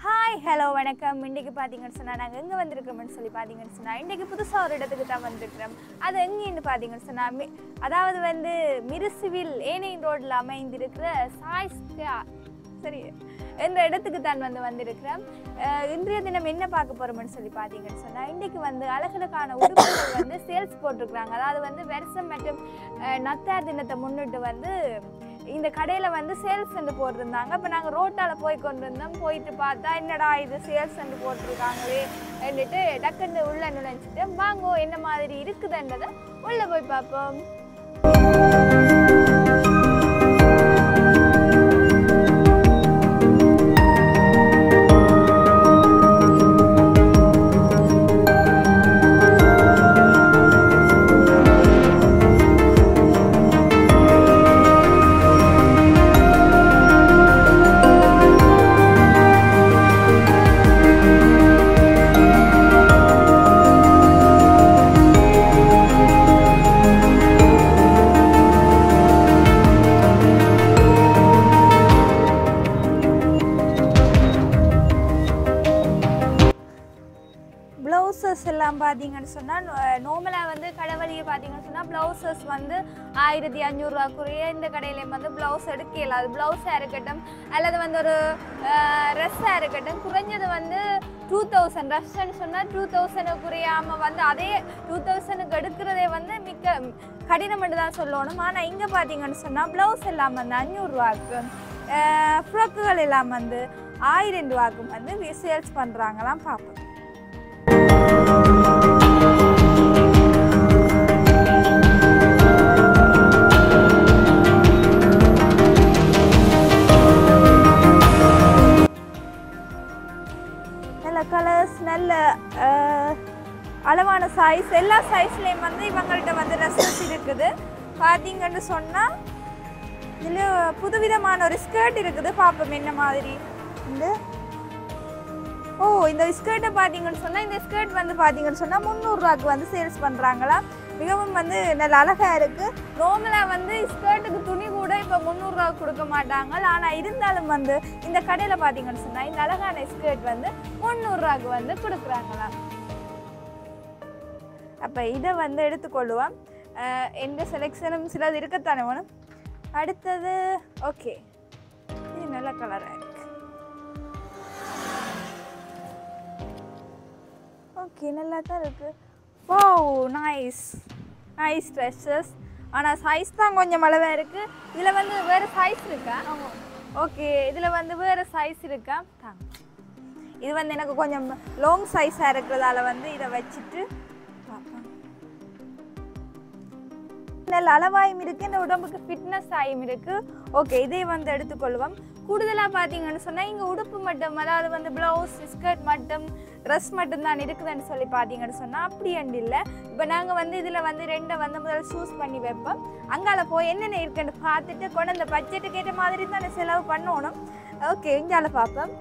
Hi hello வணக்கம். இன்றைக்கு பார்த்தீங்கன்னு சொன்னால் நாங்கள் எங்கே வந்திருக்கோம்னு சொல்லி பார்த்தீங்கன்னு சொன்னால் இன்றைக்கு புதுசாக ஒரு இடத்துக்கு தான் வந்திருக்கிறோம். அது எங்கேன்னு பார்த்தீங்கன்னு சொன்னால் அதாவது வந்து மிருசுவில் ஏனையின் ரோட்டில் அமைந்திருக்கிற சாய்ஸ்கா சரி இந்த இடத்துக்கு தான் வந்திருக்கிறோம். இன்றைய தினம் என்ன பார்க்க போகிறோம்னு சொல்லி பார்த்தீங்கன்னு சொன்னால் இன்றைக்கு வந்து அழகழகான உடுப்புகள் வந்து சேல்ஸ் போட்டிருக்கிறாங்க. அதாவது வந்து வருஷம் மற்றும் நத்தார் தினத்தை முன்னிட்டு வந்து இந்த கடையில் வந்து சேல்ஸ் சென்று போட்டிருந்தாங்க. இப்போ நாங்கள் ரோட்டால் போய் கொண்டு இருந்தோம். போயிட்டு பார்த்தா என்னடா இது சேல்ஸ் சென்று போட்டிருக்காங்களே அப்படின்ட்டு டக்குன்னு உள்ள நுழைஞ்சிட்டு வாங்கோ என்ன மாதிரி இருக்குதுன்றதை உள்ளே போய் பார்ப்போம். ப்ளவுசஸ் எல்லாம் பார்த்தீங்கன்னு சொன்னால் நார்மலாக வந்து கடவழியை பார்த்தீங்கன்னு சொன்னால் ப்ளவுசஸ் வந்து 1500 ரூபாக்குரிய இந்த கடையிலையும் வந்து ப்ளவுஸ் எடுக்கல. அது ப்ளவுஸாக இருக்கட்டும் அல்லது வந்து ஒரு ட்ரெஸ்ஸாக இருக்கட்டும் குறைஞ்சது வந்து 2000 ட்ரெஸ்ன்னு சொன்னால் 2000க்குரியாமல் வந்து அதே 2000க்கு எடுக்கிறதே வந்து மிக்க கடினம்னு தான் சொல்லணும். ஆனால் இங்கே பார்த்தீங்கன்னு சொன்னால் ப்ளவுஸ் எல்லாம் வந்து 500 ரூபாய்க்கு ஃப்ராக்குகள் எல்லாம் வந்து 1000 ரூபாய்க்கும் வந்து சேல்ஸ் பண்ணுறாங்களாம் பார்ப்போம். நல்ல கலர்ஸ் நல்ல அளவான சைஸ் எல்லா சைஸ்லேயும் வந்து இவங்கள்ட்ட வந்து ட்ரெஸ்ஸஸ் இருக்குது. பார்த்தீங்கன்னு சொன்னால் இதில் புதுவிதமான ஒரு ஸ்கர்ட் இருக்குது. பார்ப்போம் என்ன மாதிரி இந்த ஸ்கர்ட்டை பார்த்தீங்கன்னு சொன்னால் இந்த ஸ்கர்ட் வந்து பார்த்தீங்கன்னு சொன்னால் 300 ரூபாய்க்கு வந்து சேல்ஸ் பண்ணுறாங்களா. மிகவும் வந்து நல்ல அழகாக இருக்குது. நார்மலாக வந்து ஸ்கர்ட்டுக்கு துணி கூட இப்போ 300 ரூபாய்க்கு கொடுக்க மாட்டாங்க. ஆனால் இருந்தாலும் வந்து இந்த கடையில் பார்த்தீங்கன்னு சொன்னால் இந்த அழகான ஸ்கர்ட் வந்து 300 ரூபாய்க்கு வந்து கொடுக்குறாங்களா. அப்போ இதை வந்து எடுத்துக்கொள்ளுவோம். எந்த செலெக்ஷனும் சிலது இருக்கத்தானே வேணும். அடுத்தது ஓகே இது நல்ல கலராக இருக்குது. ஓகே நல்லா தான் இருக்குது. Wow nice nice dresses. ஆனால் சைஸ் தான் கொஞ்சம் அளவாக இருக்குது. இதில் வந்து வேறு சைஸ் இருக்கா? ஓகே இதில் வந்து வேறு சைஸ் இருக்கா? இது வந்து எனக்கு கொஞ்சம் லாங் சைஸாக இருக்கிறதால வந்து இதை வச்சுட்டு பார்ப்பேன். நல்ல அளவாயும் இருக்குது, இந்த உடம்புக்கு ஃபிட்னஸ் ஆகியும் இருக்குது. ஓகே இதை வந்து எடுத்துக்கொள்வோம். கூடுதலாக பார்த்தீங்கன்னு சொன்னால் இங்கே உடுப்பு மட்டும் அதாவது வந்து ப்ளவுஸ் ஸ்கர்ட் மட்டும் ட்ரெஸ் மட்டும் தான் இருக்குதுன்னு சொல்லி பார்த்தீங்கன்னு சொன்னால் அப்படி அண்டு இல்லை. இப்போ நாங்கள் வந்து இதில் வந்து ரெண்டை வந்து முதல்ல சூஸ் பண்ணி வைப்போம். அங்கால போய் என்னென்ன இருக்குன்னு பார்த்துட்டு கொண்டு அந்த பட்ஜெட்டுக்கு ஏற்ற மாதிரி தான் செலவு பண்ணணும். ஓகே இங்கால பார்ப்போம்.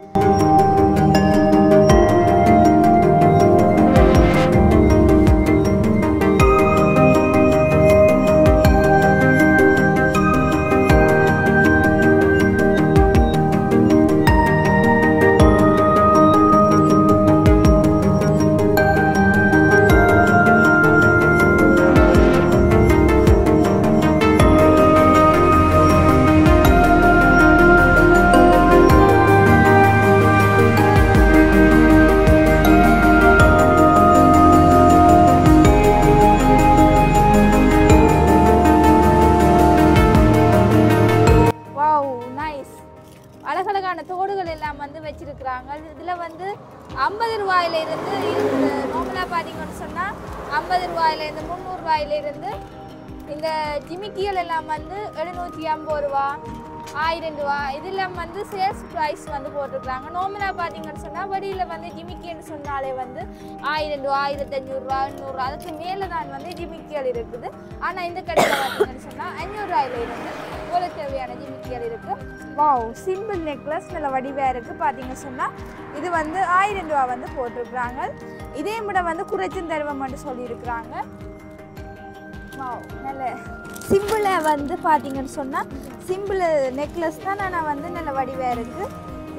அழகழகான தோடுகள் எல்லாம் வந்து வச்சிருக்கிறாங்க. இதில் வந்து 50 ரூபாயிலிருந்து இருக்குது. நார்மலாக பார்த்தீங்கன்னு சொன்னால் 50 ரூபாயிலேருந்து 300 ரூபாயிலிருந்து இந்த ஜிமிக்கிகள் எல்லாம் வந்து 750 ரூபா 1000 ரூபா இதெல்லாம் வந்து சேல்ஸ் ப்ரைஸ் வந்து போட்டிருக்கிறாங்க. நார்மலாக பார்த்தீங்கன்னு சொன்னால் வழியில் வந்து ஜிமிக்கின்னு சொன்னாலே வந்து 1000 ரூபா 1500 ரூபா 800 ரூபா அதுக்கு மேலே தான் வந்து ஜிமிக்கிகள் இருக்குது. ஆனால் இந்த கடையில் பார்த்தீங்கன்னு சொன்னால் 500 ரூபாயிலிருந்து ஒரு தேவையான ஜிமிக்கிகள் இருக்குது. வாவ் சிம்பிள் நெக்லஸ் நல்ல வடிவாக இருக்குது. பார்த்தீங்கன்னு சொன்னால் இது வந்து 1000 ரூபா வந்து போட்டிருக்கிறாங்க. இதே விட வந்து குறைச்சும் தருவம்னு சொல்லியிருக்கிறாங்க. வாவ் நல்ல சிம்பிளை வந்து பார்த்தீங்கன்னு சொன்னால் சிம்பிள் நெக்லஸ் தான். ஆனால் வந்து நல்ல வடிவாக இருக்குது.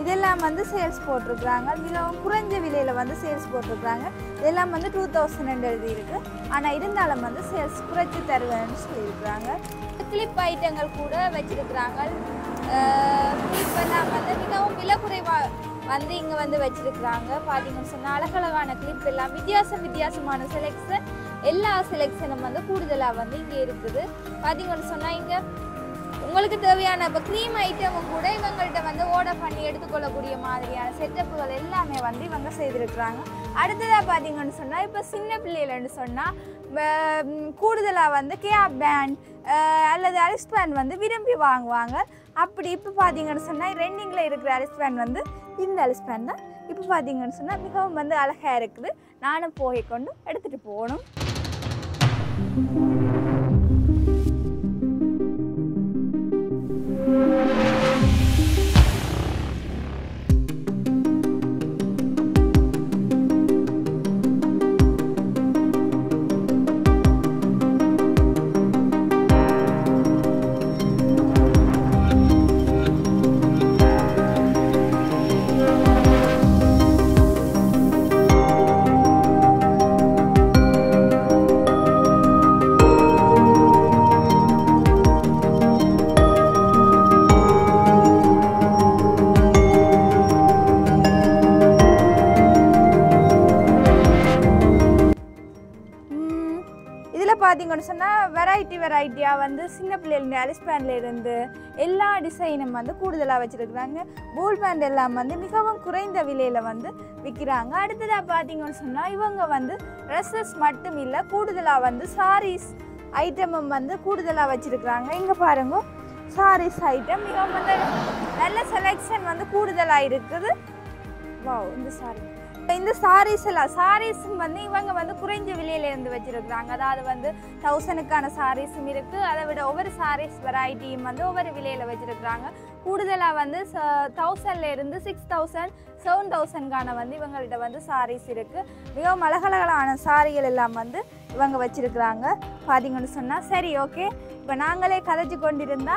இதெல்லாம் வந்து சேல்ஸ் போட்டிருக்கிறாங்க. மிகவும் குறைஞ்ச விலையில் வந்து சேல்ஸ் போட்டிருக்கிறாங்க. இதெல்லாம் வந்து 2000 எழுதியிருக்கு. ஆனால் இருந்தாலும் வந்து சேல்ஸ் குறைச்சி தருவேன்னு சொல்லியிருக்கிறாங்க. கிளிப் ஐட்டங்கள் கூட வச்சிருக்கிறாங்க. கிளிப் எல்லாம் வந்து மிகவும் விலை குறைவாக வந்து இங்கே வந்து வச்சிருக்கிறாங்க. பார்த்தீங்கன்னு சொன்னால் அழகழகான கிளிப் எல்லாம் வித்தியாசமான செலெக்ஷன், எல்லா செலெக்ஷனும் வந்து கூடுதலாக வந்து இங்கே இருக்குது. பார்த்தீங்கன்னு சொன்னால் இங்கே உங்களுக்கு தேவையான இப்போ க்ரீம் ஐட்டமும் கூட இவங்கள்ட்ட வந்து ஆர்டர் பண்ணி எடுத்துக்கொள்ளக்கூடிய மாதிரியான செட்டப்புகள் எல்லாமே வந்து இவங்க செய்திருக்கிறாங்க. அடுத்ததாக பார்த்தீங்கன்னு சொன்னால் இப்போ சின்ன பிள்ளைகள்னு சொன்னால் கூடுதலாக வந்து கேப் பேண்ட் அல்லது அரிஸ் பேண்ட் வந்து விரும்பி வாங்குவாங்க. அப்படி இப்போ பார்த்தீங்கன்னு சொன்னால் ரெண்டிங்கில் இருக்கிற அரிஸ் பேண்ட் வந்து இந்த அரிஸ் பேண்ட் தான். இப்போ பார்த்தீங்கன்னு சொன்னால் மிகவும் வந்து அழகாக இருக்குது. நானும் போய் கொண்டு எடுத்துகிட்டு போகணும். பார்த்தீங்கன்னு சொன்னால் வெரைட்டியாக வந்து சின்ன பிள்ளைங்க அரிஸ் பேண்டில் இருந்து எல்லா டிசைனும் வந்து கூடுதலாக வச்சுருக்குறாங்க. பூல் பேண்ட் எல்லாம் வந்து மிகவும் குறைந்த விலையில் வந்து விற்கிறாங்க. அடுத்ததாக பார்த்தீங்கன்னு சொன்னால் இவங்க வந்து ட்ரெஸ்ஸஸ் மட்டும் இல்லை, கூடுதலாக வந்து சாரீஸ் ஐட்டமும் வந்து கூடுதலாக வச்சுருக்குறாங்க. இங்கே பாருங்க, சாரீஸ் ஐட்டம் மிகவும் வந்து நல்ல செலெக்ஷன் வந்து கூடுதலாக இருக்குது. வாவ், இந்த சாரீஸ் எல்லாம் சாரீஸும் வந்து இவங்க வந்து குறைஞ்ச விலையிலேருந்து வச்சுருக்குறாங்க. அதாவது வந்து 1000க்கான சாரீஸும் இருக்குது. அதை விட ஒவ்வொரு சாரீஸ் வெரைட்டியும் வந்து ஒவ்வொரு விலையில் வச்சுருக்குறாங்க. கூடுதலாக வந்து 1000லேருந்து 6000 7000க்கான வந்து இவங்கள்ட்ட வந்து சாரீஸ் இருக்குது. மிகவும் அழகழகான சாரிகள் எல்லாம் வந்து இவங்க வச்சுருக்குறாங்க. பார்த்தீங்கன்னு சொன்னால் சரி, ஓகே, இப்போ நாங்களே கதைச்சு கொண்டிருந்தா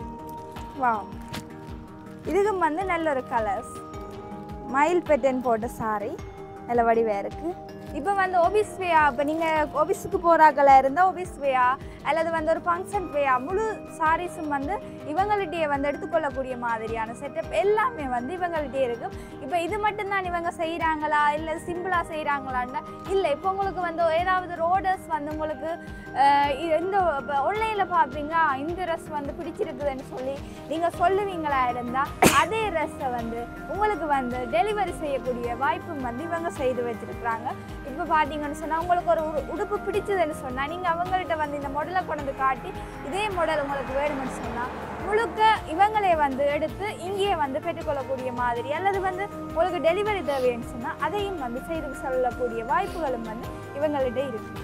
வா, இதுக்கும் வந்து நல்ல ஒரு கலர்ஸ் மயில் பேட்டர்ன் போட்ட சாரி நல்ல வடிவாக இருக்குது. இப்போ வந்து ஆஃபீஸ் வேயா, இப்போ நீங்கள் ஆஃபீஸுக்கு போகிறாக்களா இருந்தால் ஆஃபீஸ் வேயா அல்லது வந்து ஒரு ஃபங்க்ஷன் வேயா முழு சாரீஸும் வந்து இவங்கள்கிட்டயே வந்து எடுத்துக்கொள்ளக்கூடிய மாதிரியான செட்டப் எல்லாமே வந்து இவங்கள்கிட்டே இருக்குது. இப்போ இது மட்டும்தான் இவங்க செய்கிறாங்களா இல்லை சிம்பிளாக செய்கிறாங்களான்னா இல்லை. இப்போ உங்களுக்கு வந்து ஏதாவது ரோடர்ஸ் வந்து உங்களுக்கு இந்த ஆன்லைனில் பார்ப்பீங்க, இந்த ட்ரெஸ் வந்து பிடிச்சிருக்குதுன்னு சொல்லி நீங்கள் சொல்லுவீங்களா இருந்தால் அதே ட்ரெஸ்ஸை வந்து உங்களுக்கு வந்து டெலிவரி செய்யக்கூடிய வாய்ப்பும் வந்து இவங்க செய்து வச்சுருக்குறாங்க. இப்போ பார்த்தீங்கன்னு சொன்னால் உங்களுக்கு ஒரு உடுப்பு பிடிச்சதுன்னு சொன்னால் நீங்கள் அவங்கள்ட்ட வந்து இந்த மாடலை கொண்டு வந்து காட்டி இதே மாடல் உங்களுக்கு வேணும்னு சொன்னால் முழுக்க இவங்களே வந்து எடுத்து இங்கேயே வந்து பெற்றுக்கொள்ளக்கூடிய மாதிரி அல்லது வந்து உங்களுக்கு டெலிவரி தேவைன்னு சொன்னால் அதையும் வந்து செய்து சொல்லக்கூடிய வாய்ப்புகளும் வந்து இவங்கள்ட்ட இருக்குது.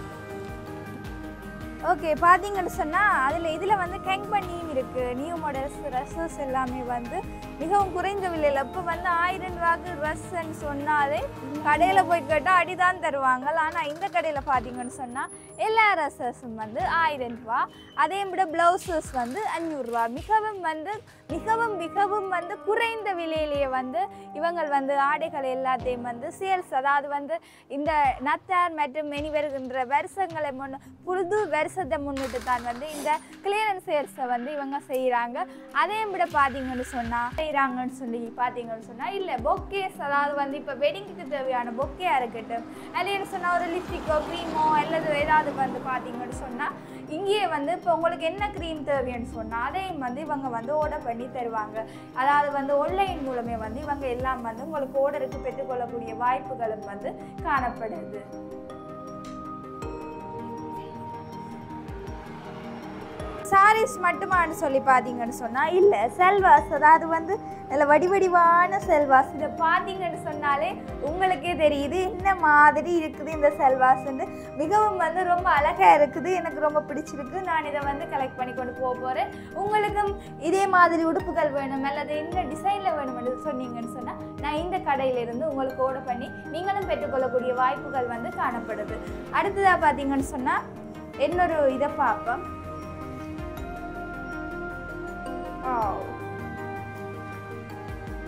ஓகே, பார்த்தீங்கன்னு சொன்னால் இதில் வந்து கேங் பண்ணியும் இருக்குது. நியூ மாடல்ஸ் ட்ரெஸ்ஸஸ் எல்லாமே வந்து மிகவும் குறைந்த விலையில். இப்போ வந்து 1000 ரூபாய்க்கு ட்ரெஸ்ன்னு சொன்னாலே கடையில் போய் கேட்டால் அடிதான் தருவாங்க. ஆனால் இந்த கடையில் பார்த்தீங்கன்னு சொன்னால் எல்லா ட்ரெஸ்ஸஸும் வந்து 1000 ரூபா. அதே விட ப்ளவுசஸ் வந்து 500 ரூபா. மிகவும் வந்து குறைந்த விலையிலேயே வந்து இவங்கள் வந்து ஆடைகள் எல்லாத்தையும் வந்து சேல்ஸ், அதாவது வந்து இந்த நத்தார் மற்றும் மெனி வருகின்ற வருஷங்களை புது வருஷத்தை முன்னிட்டு தான் வந்து இந்த கிளியரன்ஸ் சேல்ஸை வந்து இவங்க செய்கிறாங்க. அதே விட பார்த்தீங்கன்னு சொன்னால் செய்கிறாங்கன்னு சொல்லி பார்த்தீங்கன்னு சொன்னால் இல்லை பொக்கேஸ், அதாவது வந்து இப்போ வெட்டிங்குக்கு தேவையான பொக்கேயாக இருக்கட்டும் இல்லைன்னு சொன்னால் ஒரு லிப்ஸ்டிக்கோ க்ரீமோ அல்லது ஏதாவது வந்து பார்த்தீங்கன்னு சொன்னால் இங்கேயே வந்து இப்போ உங்களுக்கு என்ன க்ரீம் தேவைன்னு சொன்னால் அதையும் வந்து இவங்க வந்து ஆர்டர் பண்ணி தருவாங்க. அதாவது வந்து ஆன்லைன் மூலமே வந்து இவங்க எல்லாம் வந்து உங்களுக்கு ஆர்டருக்கு பெற்றுக்கொள்ளக்கூடிய வாய்ப்புகளும் வந்து காணப்படுது. சாரீஸ் மட்டுமான்னு சொல்லி பார்த்தீங்கன்னு சொன்னால் இல்லை, செல்வாஸ், அதாவது வந்து நல்ல வடிவான செல்வாஸ். இதை பார்த்தீங்கன்னு சொன்னாலே உங்களுக்கே தெரியுது என்ன மாதிரி இருக்குது இந்த செல்வாஸ்ன்னு. மிகவும் வந்து ரொம்ப அழகாக இருக்குது, எனக்கு ரொம்ப பிடிச்சிருக்கு. நான் இதை வந்து கலெக்ட் பண்ணி கொண்டு போக போகிறேன். உங்களுக்கும் இதே மாதிரி உடுப்புகள் வேணும் அல்லது என்ன டிசைனில் வேணும்னு சொன்னீங்கன்னு சொன்னால் நான் இந்த கடையிலிருந்து உங்களுக்கு ஆர்டர் பண்ணி நீங்களும் பெற்றுக்கொள்ளக்கூடிய வாய்ப்புகள் வந்து காணப்படுது. அடுத்ததாக பார்த்தீங்கன்னு சொன்னால் இன்னொரு இதை பார்ப்போம்.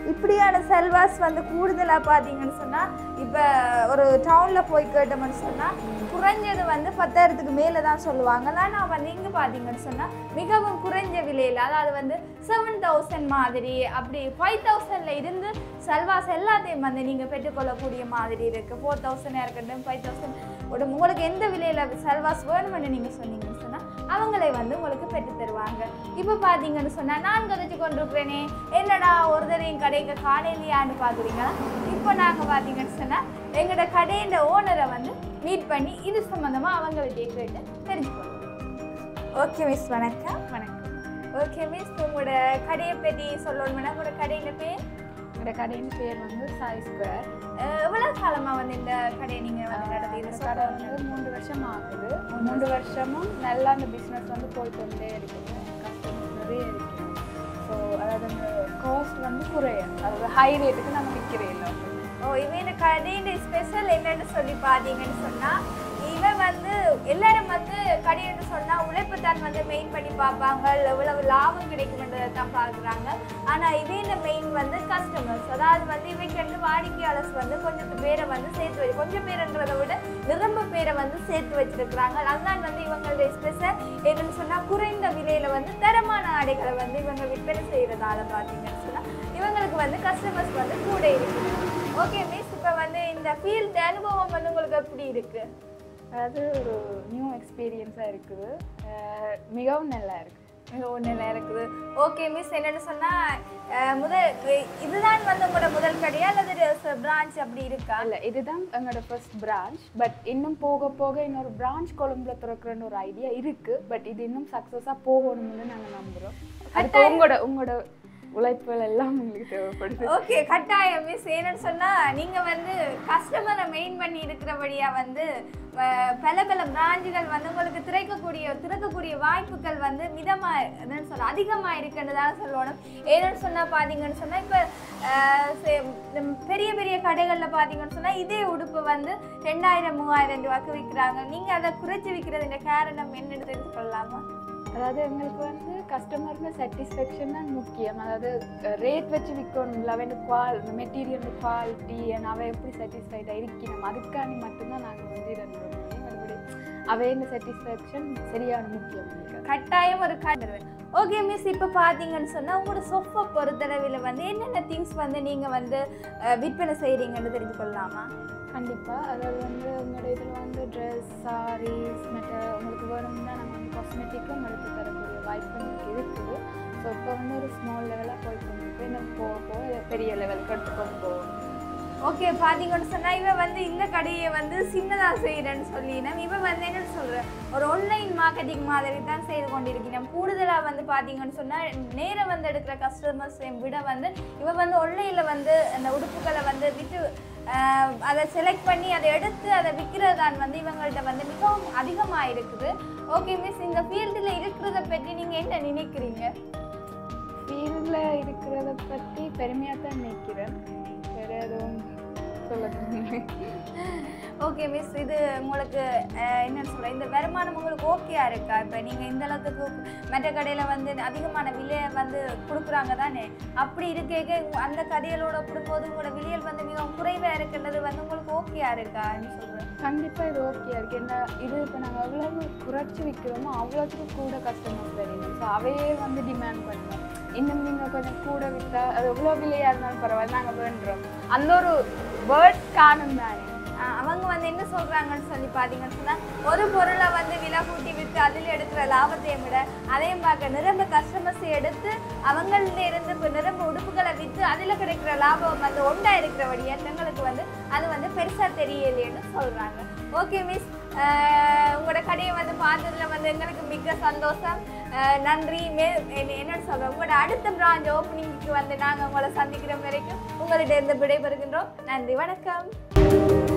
இப்படியான செல்வாஸ் வந்து கூடுதலாக பார்த்தீங்கன்னு சொன்னால் இப்போ ஒரு டவுனில் போய் கேட்டோம்னு சொன்னால் குறைஞ்சது வந்து 10,000க்கு மேலே தான் சொல்லுவாங்க. ஆனால் வந்து இங்கே பார்த்தீங்கன்னு சொன்னால் மிகவும் குறைஞ்ச விலையில், அதாவது வந்து 7,000 மாதிரி அப்படி 5,000ல் இருந்து செல்வாஸ் எல்லாத்தையும் வந்து நீங்கள் பெற்றுக்கொள்ளக்கூடிய மாதிரி இருக்குது. 4,000 இருக்கட்டும் 5,000 உங்களுக்கு எந்த விலையில் செல்வாஸ் வேணும்னு நீங்கள் சொன்னீங்கன்னு சொன்னால் அவங்களே வந்து உங்களுக்கு பெற்று தருவாங்க. இப்போ பார்த்தீங்கன்னு சொன்னால் நான் கதைச்சு கொண்டிருக்கிறேனே என்னடா ஒருத்தரையும் கடைக்கு காலையிலையான்னு பார்க்குறீங்களா? இப்போ நாங்கள் பார்த்தீங்கன்னு சொன்னால் எங்களோட கடையோட ஓனரை வந்து மீட் பண்ணி இது சம்மந்தமாக அவங்கள்ட்ட கேட்டு தெரிஞ்சுக்கணும். ஓகே மிஸ், வணக்கம். வணக்கம். ஓகே மிஸ், உங்களோட கடையை பற்றி சொல்லணும்னா உங்களோட கடையில் பேர்? என்னோட கடையின் பேர் வந்து சாய் ஸ்கொயர். எவ்வளோ காலமாக வந்து இந்த கடையை நீங்கள் வந்து நடத்தி? கடை வந்து 3 வருஷம் ஆகுது. 3 வருஷமும் நல்லா அந்த பிஸ்னஸ் வந்து போய்கொண்டே இருக்குது. கஸ்டமர்ஸ் நிறைய இருக்குது. ஸோ அதாவது அந்த காஸ்ட் வந்து குறையும், அதாவது ஹை ரேட்டுக்கு நம்ம விற்கிறேன் இல்லை. இவன் இந்த கடையோட ஸ்பெஷல் என்னன்னு சொல்லி பார்த்தீங்கன்னு சொன்னால் இவன் வந்து எல்லாரும் வந்து கடைன்னு சொன்னால் உழைப்பு தான் வந்து மெயின் பண்ணி பார்ப்பாங்க, எவ்வளவு லாபம் கிடைக்கும்ன்றதை தான் பார்க்குறாங்க. ஆனால் இவன் மெயின் வந்து கஸ்டமர்ஸ், அதாவது வந்து இவைக்கு வந்து வாடிக்கையாளர்ஸ் வந்து கொஞ்சம் பேரை வந்து சேர்த்து வச்சு, கொஞ்சம் பேருன்றதை விட நிரம்ப பேரை வந்து சேர்த்து வச்சிருக்கிறாங்க. அதனால் வந்து இவங்களுடைய ஸ்பெஷல் என்னன்னு சொன்னால் குறைந்த விலையில் வந்து தரமான ஆடைகளை வந்து இவங்க விற்பனை செய்கிறதால பார்த்தீங்கன்னு சொன்னால் இவங்களுக்கு வந்து கஸ்டமர்ஸ் வந்து கூட இருக்குது. ஓகே மிஸ், இப்போ வந்து இந்த ஃபீல்டு அனுபவம் வந்து உங்களுக்கு எப்படி இருக்குது? அதாவது ஒரு நியூ எக்ஸ்பீரியன்ஸாக இருக்குது, மிகவும் நல்லா இருக்குது. மிகவும் நல்லா இருக்குது. ஓகே மிஸ், என்னென்னு சொன்னால் இதுதான் வந்து உங்களோட முதல் கடையா அல்லது பிரான்ச் அப்படி இருக்கா? இல்லை, இதுதான் எங்களோட ஃபர்ஸ்ட் பிரான்ச். பட் இன்னும் போக போக இன்னொரு பிரான்ச் கொழும்புல திறக்கிறன்னு ஒரு ஐடியா இருக்குது. பட் இது இன்னும் சக்ஸஸாக போகணும்னு நாங்கள் நம்புகிறோம். அது உங்களோட உழைப்புகள் எல்லாம் உங்களுக்கு தேவைப்படுது. ஓகே, கட்டாயம் மிஸ். என்னன்னு சொன்னால் நீங்கள் வந்து கஸ்டமரை மெயின் பண்ணி இருக்கிறபடியாக வந்து பல பல பிராஞ்சுகள் வந்து உங்களுக்கு திறக்கக்கூடிய வாய்ப்புகள் வந்து மிதமாக என்னன்னு சொல்ல அதிகமாக இருக்குன்றதால சொல்லணும். என்னன்னு சொன்னால் பார்த்தீங்கன்னு சொன்னால் இப்போ பெரிய பெரிய கடைகளில் பார்த்தீங்கன்னு சொன்னால் இதே உடுப்பு வந்து 2,000-3,000 ரூபாய்க்கு விற்கிறாங்க. நீங்கள் அதை குறைச்சி விற்கிறதுன்ற காரணம் என்னன்னு தெரிஞ்சு கொள்ளலாமா? அதாவது எங்களுக்கு வந்து கஸ்டமருக்கு சாட்டிஸ்ஃபேக்ஷன் தான் முக்கியம். அதாவது ரேட் வச்சு விற்கணும், அவன் மெட்டீரியல் குவாலிட்டி அவன் எப்படி சாட்டிஸ்ஃபைடாக இருக்கணும், அதுக்காண்டி மட்டும்தான் நாங்கள் வந்து இரண்டு மறுபடியும் அவையின் சாட்டிஸ்ஃபேக்ஷன் சரியான முக்கியம். கட்டாயம் ஒரு காட்டுவேன். ஓகே மிஸ், இப்போ பார்த்தீங்கன்னு சொன்னால் உங்களோட சொஃபா பொறுத்தளவில் வந்து என்னென்ன திங்ஸ் வந்து நீங்கள் வந்து விற்பனை செய்கிறீங்கன்னு தெரிஞ்சு கொள்ளலாமா? கண்டிப்பாக. அதாவது வந்து உங்களோட இதில் வந்து ட்ரெஸ், சாரீஸ் உங்களுக்கு வேணும்னா நம்ம வந்து காஸ்மெட்டிக்கும் எடுத்து தரக்கூடிய வாய்ப்பு எனக்கு இருக்குது. ஸோ இப்போ வந்து ஒரு ஸ்மால் லெவலாக போய்ட்டு இன்னும் போக பெரிய லெவலுக்கு எடுத்துக்கொண்டு போவோம். ஓகே, பார்த்தீங்கன்னு சொன்னால் இவன் வந்து இந்த கடையை வந்து சின்னதாக செய்கிறேன்னு சொல்லினோம். இவன் வந்து என்ன சொல்கிறேன், ஒரு ஆன்லைன் மார்க்கெட்டிங் மாதிரி தான் செய்து கொண்டிருக்கிறோம். கூடுதலாக வந்து பார்த்தீங்கன்னு சொன்னால் நேரம் வந்து எடுக்கிற கஸ்டமர்ஸையும் விட வந்து இவன் வந்து ஆன்லைனில் வந்து அந்த உடுப்புகளை வந்து விட்டு அதை செலக்ட் பண்ணி அதை எடுத்து அதை விற்கிறது தான் வந்து இவங்கள்ட்ட வந்து மிகவும் அதிகமாக இருக்குது. ஓகே மிஸ், இந்த ஃபீல்டில் இருக்கிறத பற்றி நீங்கள் என்ன நினைக்கிறீங்க? ஃபீல்டில் இருக்கிறத பற்றி பெருமையாக தான் நினைக்கிறேன். வேறு எதுவும் சொல்ல. ஓகே மிஸ், இது உங்களுக்கு என்னன்னு சொல்கிறேன், இந்த வருமானம் உங்களுக்கு ஓகேயா இருக்கா? இப்போ நீங்கள் இந்த அளவுக்கு மற்ற கடையில் வந்து அதிகமான விலையை வந்து கொடுக்குறாங்க தானே, அப்படி இருக்க அந்த கடைகளோட கொடுக்கும்போது உங்களோட விலையில் வந்து மிகவும் குறைவாக இருக்கின்றது வந்து உங்களுக்கு ஓகேயா இருக்கான்னு சொல்கிறேன். கண்டிப்பாக இது ஓகேயா இருக்குது. என்ன இது இப்போ நாங்கள் எவ்வளோ குறைச்சி விற்கிறோமோ அவ்வளோத்துக்கு கூட கஸ்டமர்ஸ் தெரியும். ஸோ அவையே வந்து டிமாண்ட் பண்ணுறோம். இன்னும் நீங்கள் கொஞ்சம் கூட விற்றா அது எவ்வளோ விலையாக இருந்தாலும் பரவாயில்ல நாங்கள் வேண்டுறோம். அந்த ஒரு வேர்ட் காணும் தானே. அவங்க வந்து என்ன சொல்கிறாங்கன்னு சொல்லி பார்த்தீங்கன்னு சொன்னால் ஒரு பொருளை வந்து விலை கூட்டி விற்று அதில் எடுக்கிற லாபத்தையும் விட அதையும் பார்க்க நிரம்ப கஸ்டமர்ஸை எடுத்து அவங்கள்ட்ட இருந்து இப்போ நிரம்ப உடுப்புகளை விற்று அதில் கிடைக்கிற லாபம் வந்து ஒன்றா இருக்கிறபடியா எங்களுக்கு வந்து அது வந்து பெருசாக தெரியலைன்னு சொல்கிறாங்க. ஓகே மிஸ், உங்களோட கடையை வந்து பார்த்ததுல வந்து எங்களுக்கு மிக சந்தோஷம். நன்றி. என்னன்னு சொல்கிறோம், உங்களோட அடுத்த பிரான்ச் ஓப்பனிங்க்கு வந்து நாங்கள் உங்களை சந்திக்கிற வரைக்கும் உங்கள்கிட்ட இருந்து விடைபெறுகின்றோம். நன்றி, வணக்கம்.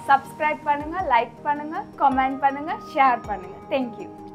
சப்ஸ்கிரைப் பண்ணுங்கள், லைக் பண்ணுங்கள், கமெண்ட் பண்ணுங்கள், ஷேர் பண்ணுங்கள். தேங்க்யூ.